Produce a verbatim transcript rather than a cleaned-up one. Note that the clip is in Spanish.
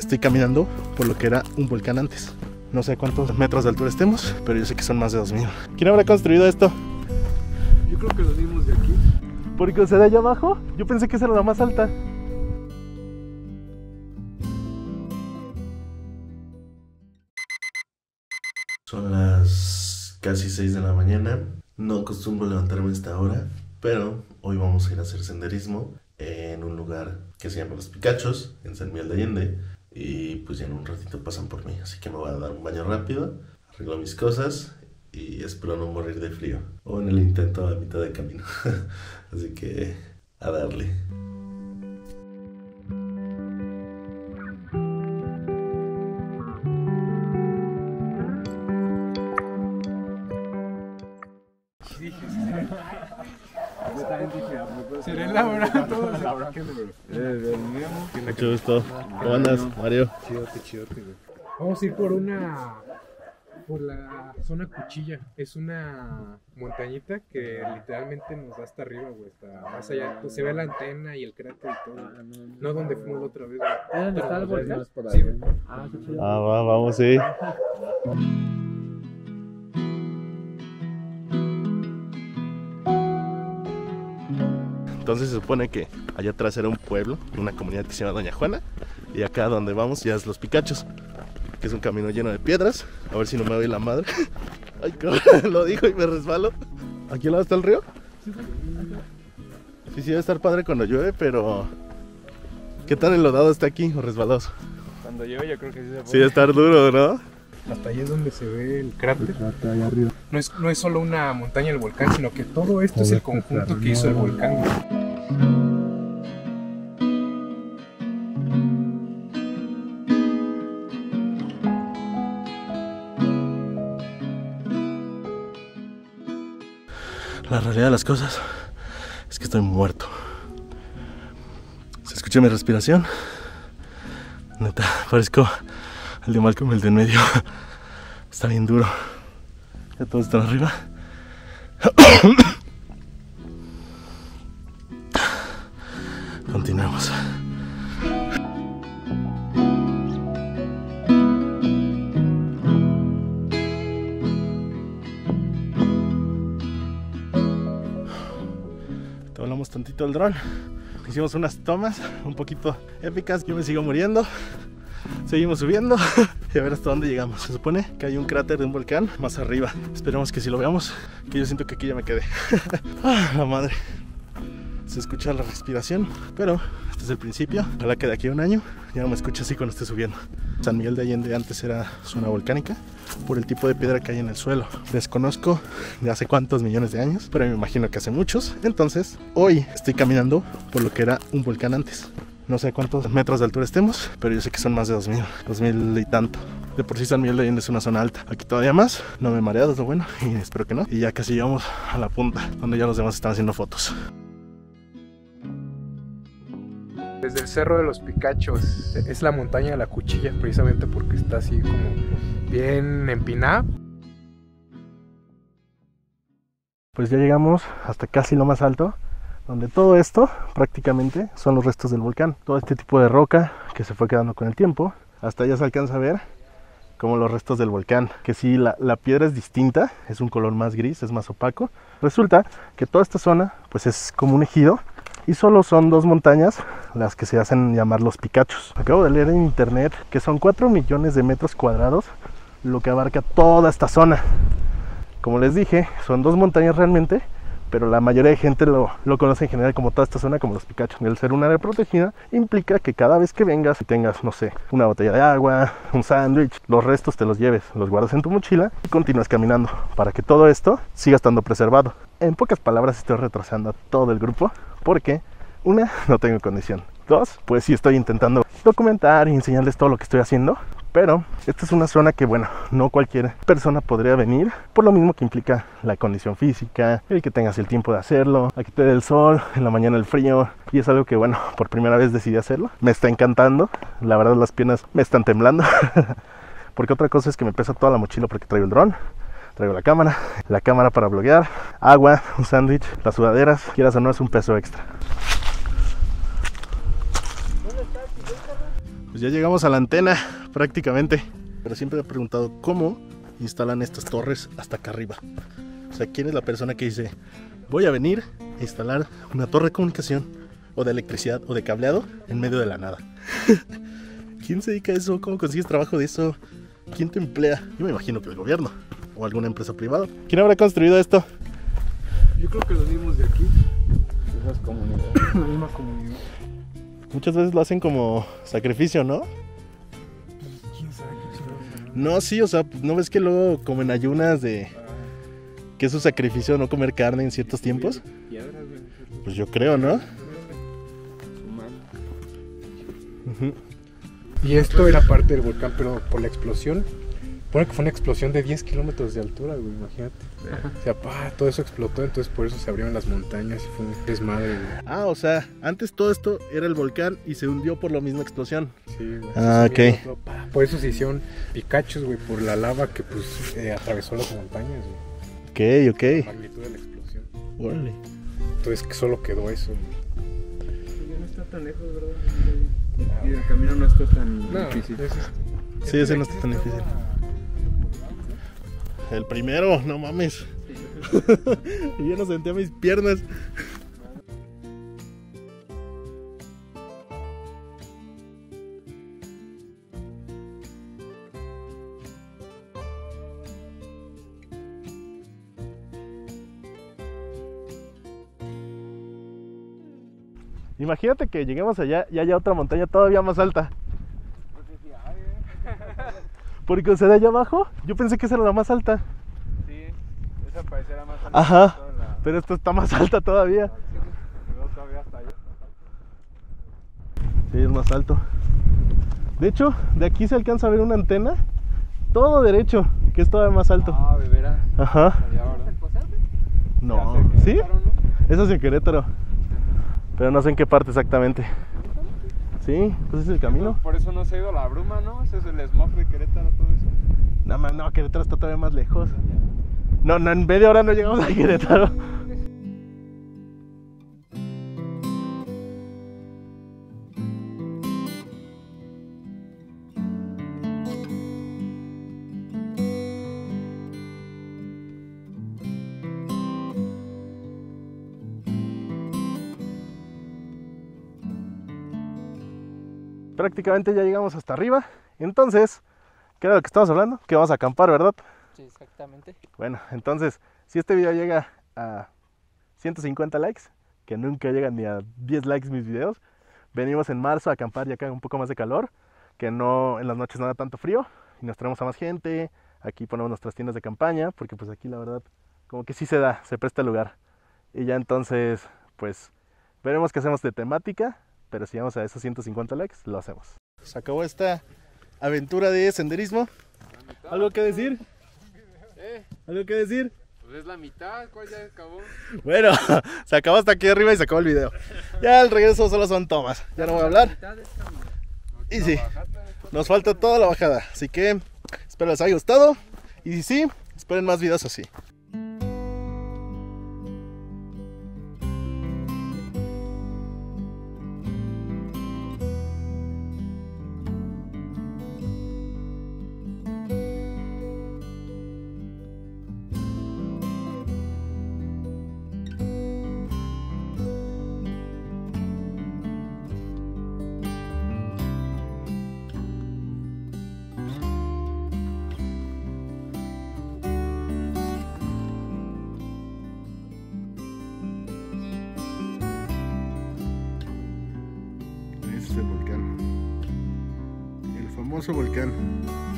Estoy caminando por lo que era un volcán antes. No sé cuántos metros de altura estemos, pero yo sé que son más de dos mil. ¿Quién habrá construido esto? Yo creo que lo dimos de aquí. Porque o sea, de allá abajo, yo pensé que esa era la más alta. Son las casi seis de la mañana. No acostumbro levantarme a esta hora, pero hoy vamos a ir a hacer senderismo en un lugar que se llama Los Picachos, en San Miguel de Allende. Y pues ya en un ratito pasan por mí, así que me voy a dar un baño rápido, arreglo mis cosas y espero no morir de frío o en el intento a mitad de camino. Así que a darle. Seré Laura, todos. Mucho gusto. ¿Cómo andas, Mario? Chido, qué chido, güey. Vamos a ir por una. Por la zona Cuchilla. Es una montañita que literalmente nos da hasta arriba, güey. Hasta más allá. Pues se ve la antena y el cráter y todo. No donde fuimos la otra vez, güey. ¿Es donde está el volcán? Sí, güey. Ah, qué chido. Ah, va, vamos, sí. Entonces se supone que allá atrás era un pueblo, una comunidad que se llama Doña Juana. Y acá donde vamos ya es Los Picachos, que es un camino lleno de piedras. A ver si no me doy la madre. Ay, cabrón, lo dijo y me resbalo. ¿Aquí al lado está el río? Sí, sí, debe estar padre cuando llueve, pero... ¿qué tan enlodado está aquí o resbaloso? Cuando llueve yo creo que sí se puede. Sí, debe estar duro, ¿no? Hasta ahí es donde se ve el cráter. Hasta allá arriba. No es, no es solo una montaña del volcán, sino que todo esto es el conjunto que hizo el volcán, güey. La realidad de las cosas es que estoy muerto. ¿Se escucha mi respiración? Neta, parezco el de Malcolm, el de en medio. Está bien duro. Ya todos están arriba. Continuemos. Te hablamos tantito del dron. Hicimos unas tomas un poquito épicas. Yo me sigo muriendo. Seguimos subiendo y a ver hasta dónde llegamos. Se supone que hay un cráter de un volcán más arriba. Esperemos que si lo veamos, que yo siento que aquí ya me quedé. Ah, la madre. Se escucha la respiración, pero este es el principio. Ojalá que de aquí a un año ya no me escuche así cuando esté subiendo. San Miguel de Allende antes era zona volcánica por el tipo de piedra que hay en el suelo. Desconozco de hace cuántos millones de años, pero me imagino que hace muchos. Entonces, hoy estoy caminando por lo que era un volcán antes. No sé cuántos metros de altura estemos, pero yo sé que son más de dos mil, dos mil y tanto. De por sí San Miguel de Allende es una zona alta. Aquí todavía más, no me he mareado, es lo bueno, y espero que no. Y ya casi llegamos a la punta, donde ya los demás están haciendo fotos. Desde el Cerro de los Picachos, es la montaña de la Cuchilla, precisamente porque está así como bien empinada. Pues ya llegamos hasta casi lo más alto, donde todo esto prácticamente son los restos del volcán. Todo este tipo de roca que se fue quedando con el tiempo. Hasta allá se alcanza a ver como los restos del volcán, que sí, la, la piedra es distinta, es un color más gris, es más opaco. Resulta que toda esta zona pues es como un ejido y solo son dos montañas las que se hacen llamar Los Picachos. Acabo de leer en internet que son cuatro millones de metros cuadrados lo que abarca toda esta zona. Como les dije, son dos montañas realmente, pero la mayoría de gente lo, lo conoce en general como toda esta zona como Los Picachos. El ser un área protegida implica que cada vez que vengas y tengas, no sé, una botella de agua, un sándwich, los restos te los lleves, los guardas en tu mochila y continúas caminando para que todo esto siga estando preservado. En pocas palabras, estoy retrasando a todo el grupo porque, una, no tengo condición. Dos, pues sí estoy intentando documentar y enseñarles todo lo que estoy haciendo. Pero esta es una zona que, bueno, no cualquier persona podría venir, por lo mismo que implica la condición física, el que tengas el tiempo de hacerlo, a que te dé el sol, en la mañana el frío, y es algo que, bueno, por primera vez decidí hacerlo. Me está encantando, la verdad las piernas me están temblando, porque otra cosa es que me pesa toda la mochila porque traigo el dron, traigo la cámara, la cámara para bloguear, agua, un sándwich, las sudaderas, quieras o no es un peso extra. Pues ya llegamos a la antena prácticamente. Pero siempre me he preguntado cómo instalan estas torres hasta acá arriba. O sea, ¿quién es la persona que dice, voy a venir a instalar una torre de comunicación o de electricidad o de cableado en medio de la nada? ¿Quién se dedica a eso? ¿Cómo consigues trabajo de eso? ¿Quién te emplea? Yo me imagino que el gobierno o alguna empresa privada. ¿Quién habrá construido esto? Yo creo que los mismos de aquí. Esas comunidades. La misma comunidad. Muchas veces lo hacen como sacrificio, ¿no? ¿Quién sabe qué chingados? No, sí, o sea, ¿no ves que luego como en ayunas de que es su sacrificio no comer carne en ciertos tiempos? Piedras, güey. Pues yo creo, ¿no? Humano. Ujú. Y esto era parte del volcán, pero por la explosión. Pone que fue una explosión de diez kilómetros de altura, güey, imagínate. O sea, pa, todo eso explotó, entonces por eso se abrieron las montañas y fue un desmadre, güey. Ah, o sea, antes todo esto era el volcán y se hundió por la misma explosión. Sí, güey. Ah, Se ok. subió todo, pa. Por eso se hicieron picachos, güey, por la lava que pues eh, atravesó las montañas, güey. Ok, La ok. magnitud de la explosión. Órale. Entonces que solo quedó eso, güey. Ya no está tan lejos, ¿verdad? Y el camino no está tan No, difícil. ese es- Sí, ese no está tan difícil. El primero, no mames. Y yo no sentía mis piernas. Imagínate que lleguemos allá y haya otra montaña todavía más alta. Porque, o sea, de allá abajo, yo pensé que esa era la más alta. Sí, esa parecerá más alta. Ajá. que toda la- Pero esta está más alta todavía. Luego todavía hasta allá. Sí, es más alto. De hecho, de aquí se alcanza a ver una antena. Todo derecho, que es todavía más alto. Ah, de veras. Ajá. Allá ahora. No, Ya sé que ¿sí? Querétaro, ¿no? Eso es en Querétaro. Pero no sé en qué parte exactamente. Sí, pues es el camino. Por eso no se ha ido la bruma, ¿no? Ese es el smog de Querétaro, todo eso. No, man, no, Querétaro está todavía más lejos. No, no, en media hora no llegamos a Querétaro. Prácticamente ya llegamos hasta arriba. Entonces, ¿qué era lo que estábamos hablando? Que vamos a acampar, ¿verdad? Sí, exactamente. Bueno, entonces, si este video llega a ciento cincuenta likes, que nunca llegan ni a diez likes mis videos, venimos en marzo a acampar ya que haga un poco más de calor, que no en las noches no da tanto frío, y nos traemos a más gente. Aquí ponemos nuestras tiendas de campaña, porque pues aquí la verdad, como que sí se da, se presta el lugar. Y ya entonces, pues, veremos qué hacemos de temática, pero si llegamos a esos ciento cincuenta likes, lo hacemos. Se acabó esta aventura de senderismo. ¿Algo que decir? Eh, ¿Algo que decir? pues es la mitad, ¿cuál ya acabó? Bueno, se acabó hasta aquí arriba y se acabó el video. Ya el regreso solo son tomas. Ya no voy a hablar. Y sí, nos falta toda la bajada. Así que espero les haya gustado. Y si sí, esperen más videos así. Ese es el volcán. El famoso volcán.